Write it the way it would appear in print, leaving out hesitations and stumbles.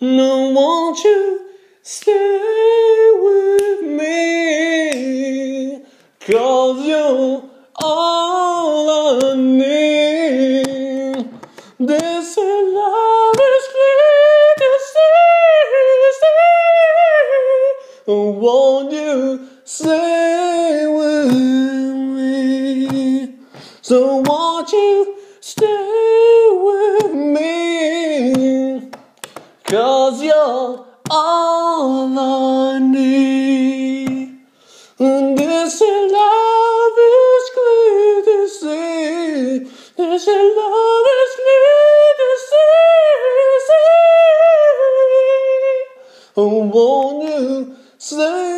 No, won't you stay with me? 'Cause you're all I need. This love is clear to see. Won't you stay with me? So won't you stay with me? 'Cause you're all I need. And this love is clear to see. This love is clear to see. Oh, won't you say